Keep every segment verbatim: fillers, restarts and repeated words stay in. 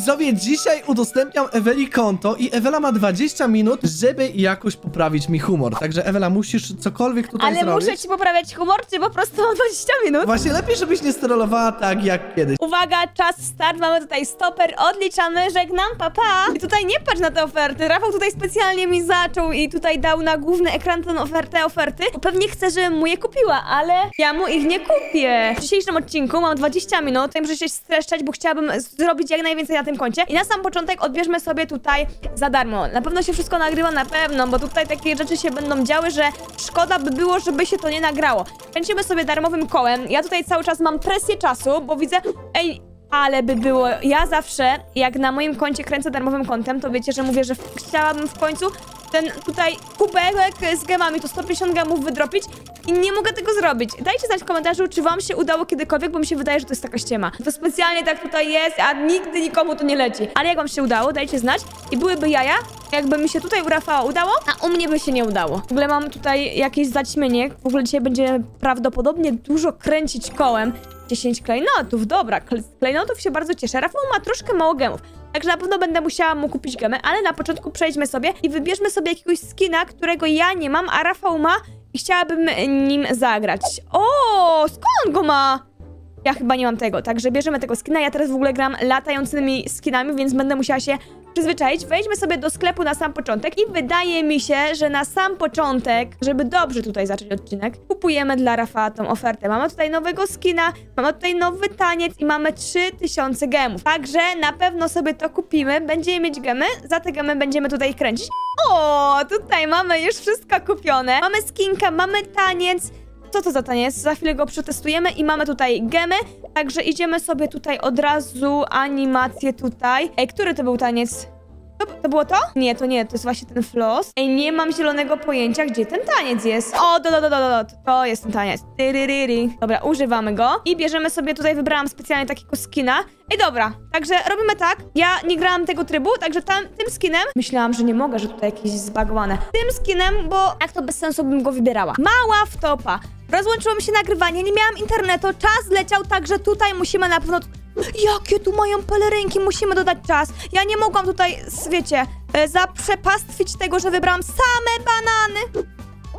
Widzowie, dzisiaj udostępniam Eweli konto i Ewela ma dwadzieścia minut, żeby jakoś poprawić mi humor. Także Ewela, musisz cokolwiek tutaj Ale zrobić. muszę ci poprawiać humor, czy po prostu mam dwadzieścia minut? Właśnie lepiej, żebyś nie sterolowała tak jak kiedyś. Uwaga, czas start, mamy tutaj stoper, odliczamy, żegnam, papa. Pa. I tutaj nie patrz na te oferty, Rafał tutaj specjalnie mi zaczął i tutaj dał na główny ekran tę ofertę, oferty. Pewnie chce, żebym mu je kupiła, ale ja mu ich nie kupię. W dzisiejszym odcinku mam dwadzieścia minut, tutaj muszę się streszczać, bo chciałabym zrobić jak najwięcej na tym koncie. I na sam początek odbierzmy sobie tutaj za darmo. Na pewno się wszystko nagrywa, na pewno, bo tutaj takie rzeczy się będą działy, że szkoda by było, żeby się to nie nagrało. Kręcimy sobie darmowym kołem. Ja tutaj cały czas mam presję czasu, bo widzę... Ej, ale by było... Ja zawsze, jak na moim koncie kręcę darmowym kontem, to wiecie, że mówię, że chciałabym w końcu ten tutaj kubek z gemami, to sto pięćdziesiąt gemów wydropić i nie mogę tego zrobić. Dajcie znać w komentarzu, czy wam się udało kiedykolwiek, bo mi się wydaje, że to jest taka ściema. To specjalnie tak tutaj jest, a nigdy nikomu to nie leci. Ale jak wam się udało, dajcie znać. I byłyby jaja, jakby mi się tutaj u Rafała udało, a u mnie by się nie udało. W ogóle mam tutaj jakieś zaćmienie. W ogóle dzisiaj będzie prawdopodobnie dużo kręcić kołem. dziesięć klejnotów, dobra, z klejnotów się bardzo cieszę. Rafał ma troszkę mało gemów, także na pewno będę musiała mu kupić gemy, ale na początku przejdźmy sobie i wybierzmy sobie jakiegoś skina, którego ja nie mam, a Rafał ma i chciałabym nim zagrać. O, skąd go ma? Ja chyba nie mam tego, także bierzemy tego skina. Ja teraz w ogóle gram latającymi skinami, więc będę musiała się przyzwyczaić. Wejdźmy sobie do sklepu na sam początek i wydaje mi się, że na sam początek, żeby dobrze tutaj zacząć odcinek, kupujemy dla Rafała tą ofertę. Mamy tutaj nowego skina, mamy tutaj nowy taniec i mamy trzy tysiące gemów. Także na pewno sobie to kupimy, będziemy mieć gemy, za te gemy będziemy tutaj kręcić. O, tutaj mamy już wszystko kupione. Mamy skinka, mamy taniec. Co to za taniec? Za chwilę go przetestujemy i mamy tutaj gemy, także idziemy sobie tutaj od razu animację tutaj. Ej, który to był taniec? To, to było to? Nie, to nie, to jest właśnie ten floss. Ej, nie mam zielonego pojęcia, gdzie ten taniec jest. O, do, do, do, do, do, to jest ten taniec. Tyryryry. Dobra, używamy go i bierzemy sobie, tutaj wybrałam specjalnie takiego skina. Ej, dobra, także robimy tak. Ja nie grałam tego trybu, także tam, tym skinem myślałam, że nie mogę, że tutaj jakieś zbagowane. Tym skinem, bo jak to bez sensu bym go wybierała. Mała wtopa. Rozłączyło mi się nagrywanie, nie miałam internetu, czas leciał, także tutaj musimy na pewno... Jakie tu mają pelerynki, musimy dodać czas. Ja nie mogłam tutaj, wiecie, zaprzepastwić tego, że wybrałam same banany.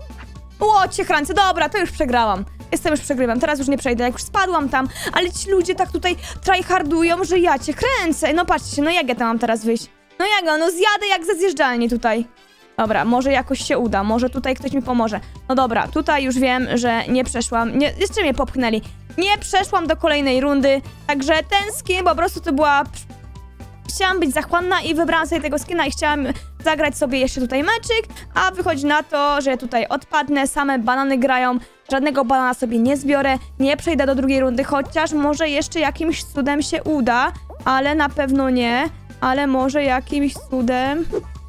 Łocie kręcę, dobra, to już przegrałam. Jestem już przegrywam, teraz już nie przejdę, jak już spadłam tam. Ale ci ludzie tak tutaj tryhardują, że ja cię kręcę. No patrzcie, no jak ja tam mam teraz wyjść? No jak, no zjadę jak ze zjeżdżalni tutaj. Dobra, może jakoś się uda, może tutaj ktoś mi pomoże. No dobra, tutaj już wiem, że nie przeszłam, nie, jeszcze mnie popchnęli. Nie przeszłam do kolejnej rundy, także ten skin po prostu to była... Chciałam być zachłanna i wybrałam sobie tego skina i chciałam zagrać sobie jeszcze tutaj meczyk, a wychodzi na to, że tutaj odpadnę, same banany grają, żadnego banana sobie nie zbiorę, nie przejdę do drugiej rundy, chociaż może jeszcze jakimś cudem się uda, ale na pewno nie, ale może jakimś cudem...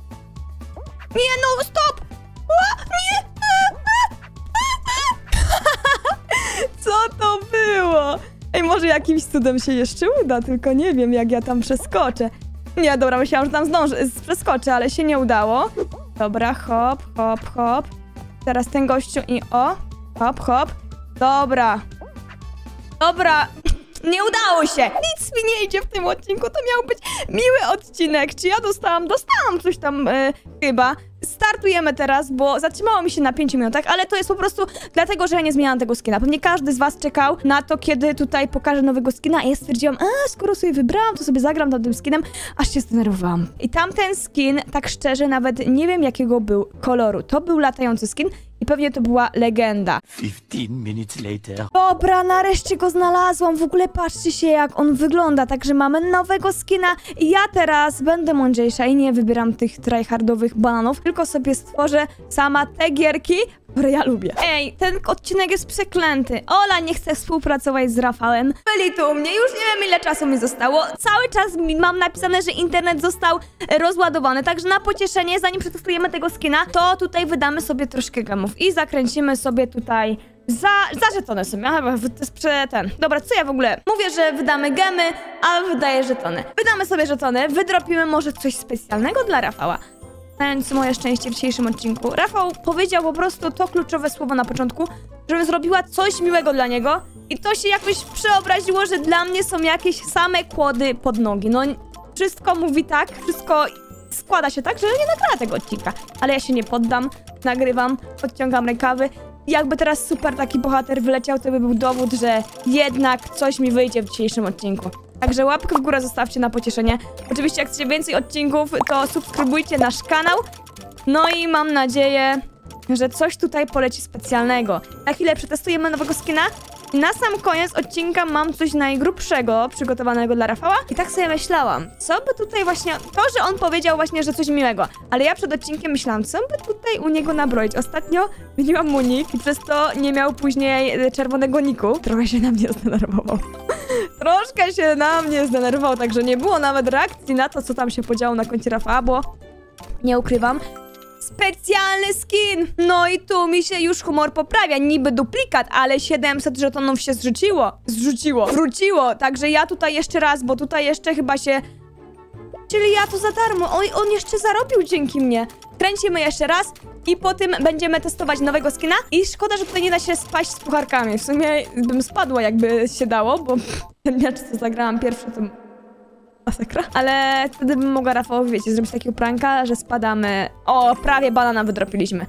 Nie, no, stop! O, nie! Co to było? Ej, może jakimś cudem się jeszcze uda, tylko nie wiem, jak ja tam przeskoczę. Nie, dobra, myślałam, że tam zdążę, przeskoczę, ale się nie udało. Dobra, hop, hop, hop. Teraz ten gościu i o, hop, hop. Dobra. Dobra. Nie udało się! Nic mi nie idzie w tym odcinku, to miał być miły odcinek. Czy ja dostałam? Dostałam coś tam yy, chyba. Startujemy teraz, bo zatrzymało mi się na pięciu minutach, ale to jest po prostu dlatego, że ja nie zmieniałam tego skina. Pewnie każdy z was czekał na to, kiedy tutaj pokażę nowego skina, a ja stwierdziłam, a skoro sobie wybrałam, to sobie zagram tam tym skinem, aż się zdenerwowałam. I tamten skin, tak szczerze, nawet nie wiem jakiego był koloru. To był latający skin i pewnie to była legenda. fifteen minutes later. Dobra, nareszcie go znalazłam. W ogóle patrzcie się, jak on wygląda. Także mamy nowego skina i ja teraz będę mądrzejsza i nie wybieram tych tryhardowych bananów, tylko sobie stworzę sama te gierki, które ja lubię. Ej, ten odcinek jest przeklęty. Ola nie chce współpracować z Rafałem. Byli tu u mnie, już nie wiem ile czasu mi zostało. Cały czas mam napisane, że internet został rozładowany, także na pocieszenie, zanim przetestujemy tego skina, to tutaj wydamy sobie troszkę gemów i zakręcimy sobie tutaj za, za żetony sobie. Aha, to jest prze ten. Dobra, co ja w ogóle? Mówię, że wydamy gemy, a wydaję żetony. Wydamy sobie żetony, wydropimy może coś specjalnego dla Rafała. Znając moje szczęście w dzisiejszym odcinku. Rafał powiedział po prostu to kluczowe słowo na początku, żebym zrobiła coś miłego dla niego i to się jakoś przeobraziło, że dla mnie są jakieś same kłody pod nogi. No, wszystko mówi tak, wszystko składa się tak, że nie nagrała tego odcinka. Ale ja się nie poddam, nagrywam, podciągam rękawy. Jakby teraz super taki bohater wyleciał, to by był dowód, że jednak coś mi wyjdzie w dzisiejszym odcinku. Także łapkę w górę zostawcie na pocieszenie. Oczywiście jak chcecie więcej odcinków, to subskrybujcie nasz kanał. No i mam nadzieję, że coś tutaj poleci specjalnego. Na chwilę przetestujemy nowego skina. I na sam koniec odcinka mam coś najgrubszego przygotowanego dla Rafała. I tak sobie myślałam, co by tutaj właśnie... To, że on powiedział właśnie, że coś miłego. Ale ja przed odcinkiem myślałam, co by tutaj u niego nabroić. Ostatnio wymieniłam mu nick i przez to nie miał później czerwonego niku. Trochę się na mnie zdenerwował. Troszkę się na mnie zdenerwował, także nie było nawet reakcji na to, co tam się podziało na koncie Rafała, bo nie ukrywam. Specjalny skin! No i tu mi się już humor poprawia. Niby duplikat, ale siedemset żetonów się zrzuciło. Zrzuciło. Wróciło. Także ja tutaj jeszcze raz, bo tutaj jeszcze chyba się... Czyli ja to za darmo. On, on jeszcze zarobił dzięki mnie. Kręcimy jeszcze raz i po tym będziemy testować nowego skina. I szkoda, że tutaj nie da się spaść z pucharkami. W sumie bym spadła, jakby się dało, bo ten mecz, co zagrałam pierwszy, to... masakra. Ale wtedy bym mogła Rafałowi, wiecie, zrobić takiego pranka, że spadamy. O, prawie banana wydropiliśmy.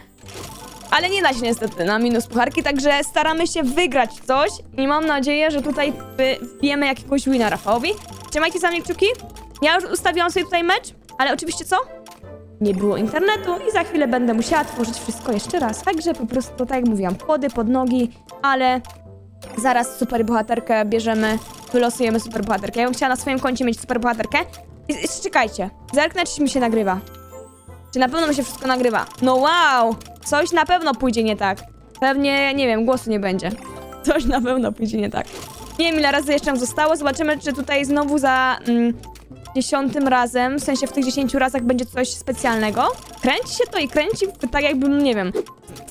Ale nie da się niestety na minus pucharki, także staramy się wygrać coś i mam nadzieję, że tutaj wbijemy jakiegoś wina Rafałowi. Trzymajcie za mnie kciuki. Ja już ustawiłam sobie tutaj mecz, ale oczywiście co? Nie było internetu i za chwilę będę musiała tworzyć wszystko jeszcze raz. Także po prostu, tak jak mówiłam, kłody pod nogi, ale zaraz super bohaterkę bierzemy. Wylosujemy superbohaterkę. Ja bym chciała na swoim koncie mieć superbohaterkę. I, i czekajcie. Zerknę, czy mi się nagrywa. Czy na pewno mi się wszystko nagrywa? No wow! Coś na pewno pójdzie nie tak. Pewnie, nie wiem, głosu nie będzie. Coś na pewno pójdzie nie tak. Nie wiem, ile razy jeszcze nam zostało. Zobaczymy, czy tutaj znowu za mm, dziesiątym razem, w sensie w tych dziesięciu razach będzie coś specjalnego. Kręci się to i kręci, tak jakbym, nie wiem.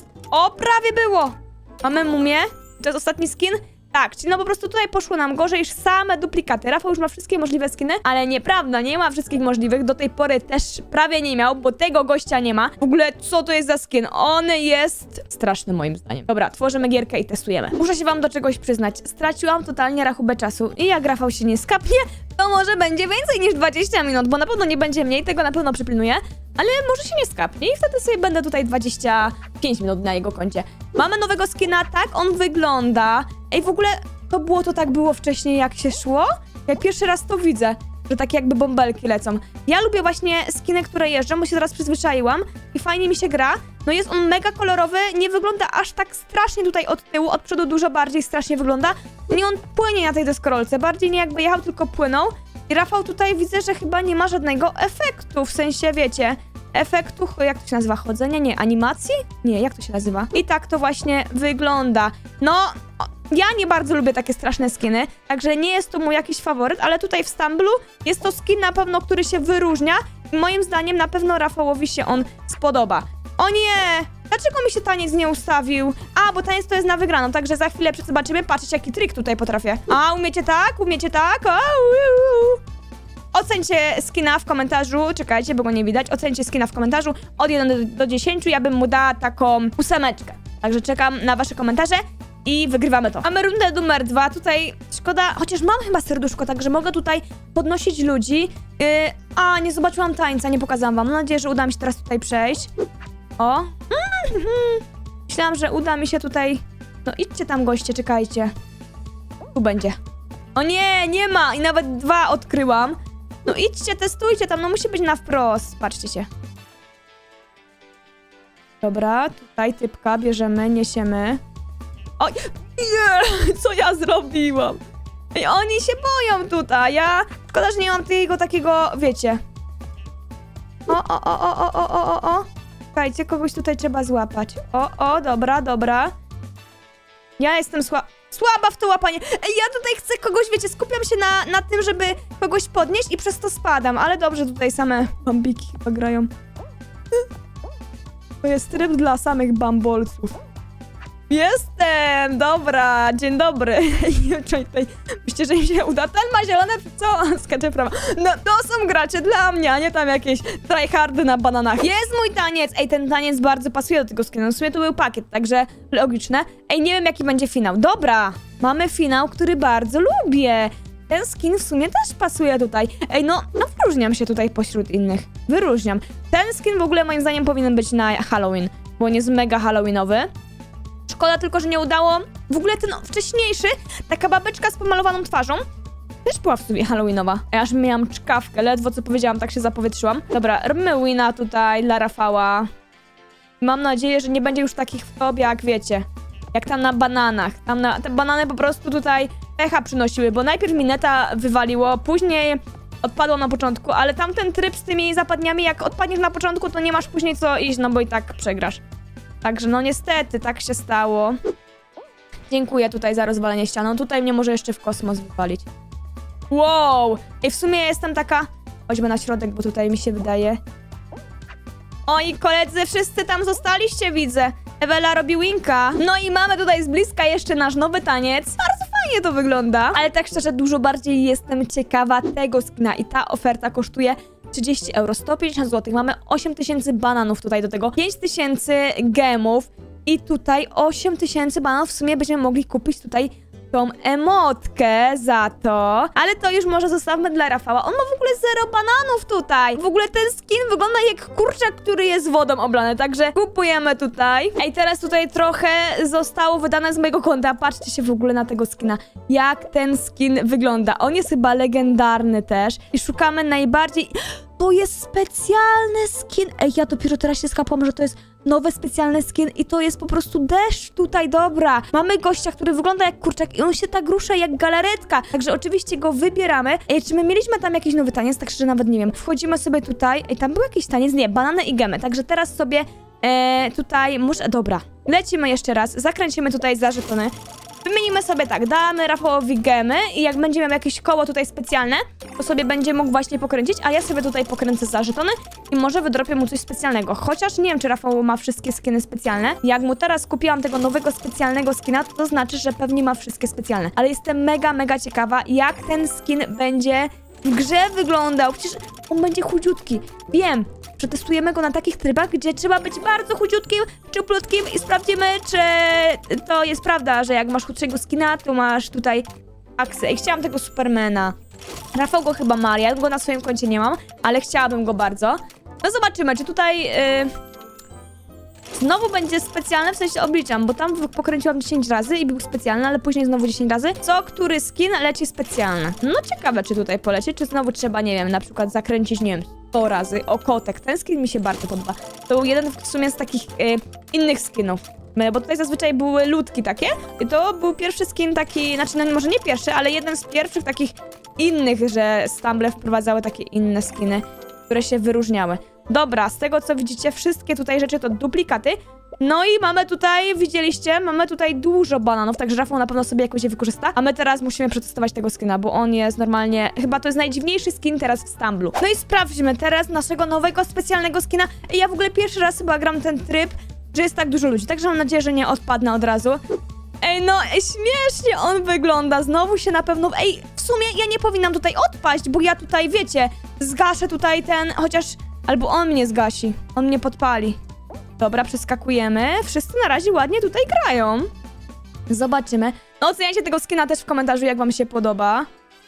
O, prawie było! Mamy mumię. To jest ostatni skin. Tak, czyli no po prostu tutaj poszło nam gorzej niż same duplikaty. Rafał już ma wszystkie możliwe skiny, ale nieprawda, nie ma wszystkich możliwych. Do tej pory też prawie nie miał, bo tego gościa nie ma. W ogóle co to jest za skin? On jest straszny moim zdaniem. Dobra, tworzymy gierkę i testujemy. Muszę się wam do czegoś przyznać. Straciłam totalnie rachubę czasu i jak Rafał się nie skapnie, to może będzie więcej niż dwadzieścia minut, bo na pewno nie będzie mniej, tego na pewno przypilnuję. Ale może się nie skapnie i wtedy sobie będę tutaj dwadzieścia pięć minut na jego koncie. Mamy nowego skina, tak on wygląda. Ej, w ogóle to było to tak było wcześniej, jak się szło? Ja pierwszy raz to widzę, że takie jakby bąbelki lecą. Ja lubię właśnie skiny, które jeżdżą, bo się teraz przyzwyczaiłam i fajnie mi się gra. No jest on mega kolorowy, nie wygląda aż tak strasznie tutaj od tyłu, od przodu dużo bardziej strasznie wygląda. Nie, on płynie na tej deskorolce, bardziej nie jakby jechał, tylko płynął. I Rafał tutaj widzę, że chyba nie ma żadnego efektu, w sensie, wiecie, efektu, jak to się nazywa, chodzenia? Nie, animacji? Nie, jak to się nazywa? I tak to właśnie wygląda. No, ja nie bardzo lubię takie straszne skiny, także nie jest to mój jakiś faworyt, ale tutaj w Stumblu jest to skin na pewno, który się wyróżnia i moim zdaniem na pewno Rafałowi się on spodoba. O nie! Dlaczego mi się taniec nie ustawił? A, bo taniec to jest na wygraną, także za chwilę zobaczymy. Patrzcie, jaki trik tutaj potrafię. A, umiecie tak? Umiecie tak? A, uu. Ocencie skina w komentarzu. Czekajcie, bo go nie widać. Ocencie skina w komentarzu od jeden do dziesięciu. Ja bym mu dała taką ósemeczkę. Także czekam na wasze komentarze i wygrywamy to. Mamy rundę numer dwa. Tutaj szkoda, chociaż mam chyba serduszko, także mogę tutaj podnosić ludzi. Yy, a, nie zobaczyłam tańca, nie pokazałam wam. Mam nadzieję, że uda mi się teraz tutaj przejść. O. Mm -hmm. Myślałam, że uda mi się tutaj... No idźcie tam, goście, czekajcie. Tu będzie. O nie, nie ma! I nawet dwa odkryłam. No idźcie, testujcie tam, no musi być na wprost. Patrzcie się. Dobra, tutaj typka bierzemy, niesiemy. Oj, nie, co ja zrobiłam? Ej, oni się boją tutaj, ja... Szkoda, że nie mam tego takiego, wiecie. O, o, o, o, o, o, o, o. Słuchajcie, kogoś tutaj trzeba złapać. O, o, dobra, dobra. Ja jestem słaba. Słaba w to łapanie. Ej, ja tutaj chcę kogoś, wiecie, skupiam się na, na tym, żeby kogoś podnieść i przez to spadam. Ale dobrze, tutaj same bambiki chyba grają. To jest tryb dla samych bambolców. Jestem! Dobra, dzień dobry. Myślicie, że im się uda? Ten ma zielone, co? Skacze prawa. No, to są gracze dla mnie, a nie tam jakieś tryhardy na bananach. Jest mój taniec! Ej, ten taniec bardzo pasuje do tego skinu. W sumie to był pakiet, także logiczne. Ej, nie wiem, jaki będzie finał. Dobra, mamy finał, który bardzo lubię. ten skin w sumie też pasuje tutaj. Ej, no, no wyróżniam się tutaj pośród innych. Wyróżniam. Ten skin w ogóle moim zdaniem powinien być na Halloween, bo on jest mega halloweenowy. Szkoda tylko, że nie udało. W ogóle ten wcześniejszy, taka babeczka z pomalowaną twarzą, też była w sumie halloweenowa. Ja aż miałam czkawkę, ledwo co powiedziałam, tak się zapowietrzyłam. Dobra, robimy wina tutaj dla Rafała. Mam nadzieję, że nie będzie już takich wtop jak wiecie, jak tam na bananach. Tam na, te banany po prostu tutaj pecha przynosiły, bo najpierw mi neta wywaliło, później odpadło na początku, ale tamten tryb z tymi zapadniami, jak odpadniesz na początku, to nie masz później co iść, no bo i tak przegrasz. Także no niestety, tak się stało. Dziękuję tutaj za rozwalenie ścianą. Tutaj mnie może jeszcze w kosmos wywalić. Wow! I w sumie ja jestem taka... Chodźmy na środek, bo tutaj mi się wydaje... Oj, koledzy, wszyscy tam zostaliście, widzę. Ewela robi winka. No i mamy tutaj z bliska jeszcze nasz nowy taniec. Bardzo fajnie to wygląda. Ale tak szczerze, dużo bardziej jestem ciekawa tego skina. I ta oferta kosztuje trzydzieści euro, sto pięćdziesiąt złotych. Mamy osiem tysięcy bananów tutaj do tego. pięć tysięcy gemów. I tutaj osiem tysięcy bananów w sumie będziemy mogli kupić tutaj tą emotkę za to. Ale to już może zostawmy dla Rafała. On ma w ogóle zero bananów tutaj. W ogóle ten skin wygląda jak kurczak, który jest wodą oblany. Także kupujemy tutaj. Ej, teraz tutaj trochę zostało wydane z mojego konta. Patrzcie się w ogóle na tego skina. Jak ten skin wygląda. On jest chyba legendarny też. I szukamy najbardziej... To jest specjalny skin. Ej, ja dopiero teraz się skapłam, że to jest nowy specjalny skin i to jest po prostu deszcz tutaj, dobra. Mamy gościa, który wygląda jak kurczak i on się tak rusza jak galaretka. Także oczywiście go wybieramy. Ej, czy my mieliśmy tam jakiś nowy taniec? Tak szczerze nawet nie wiem. Wchodzimy sobie tutaj. Ej, tam był jakiś taniec? Nie, banany i gemy. Także teraz sobie e, tutaj muszę... Dobra, lecimy jeszcze raz. Zakręcimy tutaj za żetony. Wymienimy sobie tak, damy Rafałowi gemy i jak będzie miał jakieś koło tutaj specjalne, to sobie będzie mógł właśnie pokręcić, a ja sobie tutaj pokręcę za żetony i może wydropię mu coś specjalnego. Chociaż nie wiem, czy Rafał ma wszystkie skiny specjalne. Jak mu teraz kupiłam tego nowego specjalnego skina, to, to znaczy, że pewnie ma wszystkie specjalne. Ale jestem mega, mega ciekawa, jak ten skin będzie w grze wyglądał. Przecież on będzie chudziutki. Wiem, przetestujemy go na takich trybach, gdzie trzeba być bardzo chudziutkim, czuplutkim i sprawdzimy, czy to jest prawda, że jak masz chudszego skina, to masz tutaj aksy. I chciałam tego Supermana. Rafał go chyba ma, ja go na swoim koncie nie mam, ale chciałabym go bardzo. No zobaczymy, czy tutaj yy, znowu będzie specjalny, w sensie obliczam, bo tam pokręciłam dziesięć razy i był specjalny, ale później znowu dziesięć razy. Co, który skin leci specjalny? No ciekawe, czy tutaj poleci, czy znowu trzeba, nie wiem, na przykład zakręcić, nie wiem, sto razy. O, kotek, ten skin mi się bardzo podoba. To był jeden w sumie z takich yy, innych skinów. Bo tutaj zazwyczaj były ludki takie i to był pierwszy skin taki, znaczy no może nie pierwszy, ale jeden z pierwszych takich innych, że Stumble wprowadzały takie inne skiny, które się wyróżniały. Dobra, z tego co widzicie, wszystkie tutaj rzeczy to duplikaty. No i mamy tutaj, widzieliście, mamy tutaj dużo bananów, także Rafał na pewno sobie jakoś je wykorzysta. A my teraz musimy przetestować tego skina, bo on jest normalnie, chyba to jest najdziwniejszy skin teraz w Stumblu. No i sprawdźmy teraz naszego nowego specjalnego skina. Ja w ogóle pierwszy raz chyba gram ten tryb, że jest tak dużo ludzi, także mam nadzieję, że nie odpadnę od razu. Ej, no śmiesznie on wygląda, znowu się na pewno... Ej, w sumie ja nie powinnam tutaj odpaść, bo ja tutaj, wiecie, zgaszę tutaj ten, chociaż... Albo on mnie zgasi, on mnie podpali. Dobra, przeskakujemy, wszyscy na razie ładnie tutaj grają. Zobaczymy. No oceniajcie tego skina też w komentarzu, jak wam się podoba.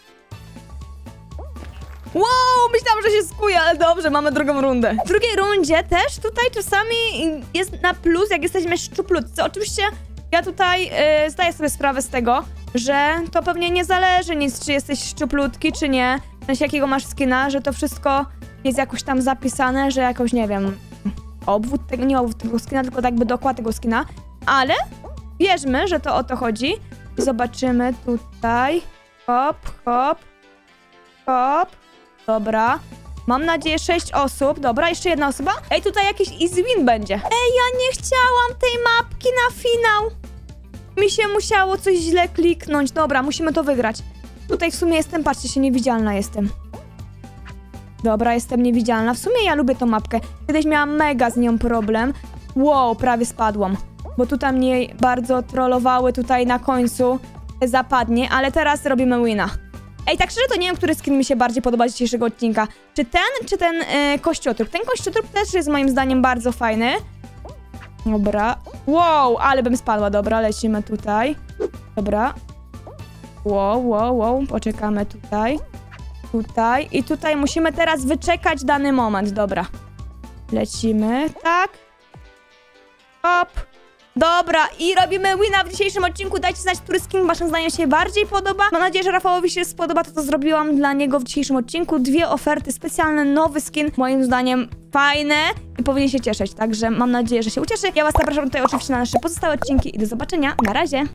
Wow, myślałam, że się skuje, ale dobrze, mamy drugą rundę. W drugiej rundzie też tutaj czasami jest na plus, jak jesteśmy szczuplutcy. Oczywiście ja tutaj yy, zdaję sobie sprawę z tego, że to pewnie nie zależy nic, czy jesteś szczuplutki, czy nie. W sensie jakiego masz skina, że to wszystko jest jakoś tam zapisane, że jakoś, nie wiem, obwód tego, nie obwód tego skina, tylko tak jakby dokład tego skina. Ale wierzmy, że to o to chodzi. I zobaczymy tutaj. Hop, hop, hop. Dobra. Mam nadzieję sześć osób. Dobra, jeszcze jedna osoba. Ej, tutaj jakiś easy win będzie. Ej, ja nie chciałam tej mapki na finał. Mi się musiało coś źle kliknąć. Dobra, musimy to wygrać. Tutaj w sumie jestem, patrzcie się, niewidzialna jestem. Dobra, jestem niewidzialna. W sumie ja lubię tą mapkę. Kiedyś miałam mega z nią problem. Wow, prawie spadłam. Bo tutaj mnie bardzo trollowały tutaj na końcu zapadnie, ale teraz robimy wina. Ej, tak szczerze to nie wiem, który skin mi się bardziej podoba z dzisiejszego odcinka. Czy ten, czy ten yy, kościotrup? Ten kościotrup też jest moim zdaniem bardzo fajny. Dobra. Wow, ale bym spadła. Dobra, lecimy tutaj. Dobra. Wow, wow, wow, poczekamy tutaj. Tutaj. I tutaj musimy teraz wyczekać dany moment. Dobra. Lecimy. Tak. Hop. Dobra, i robimy wina w dzisiejszym odcinku. Dajcie znać, który skin waszym zdaniem się bardziej podoba. Mam nadzieję, że Rafałowi się spodoba to, co zrobiłam dla niego w dzisiejszym odcinku. Dwie oferty specjalne, nowy skin. Moim zdaniem fajne i powinien się cieszyć. Także mam nadzieję, że się ucieszy. Ja was zapraszam tutaj oczywiście na nasze pozostałe odcinki i do zobaczenia. Na razie.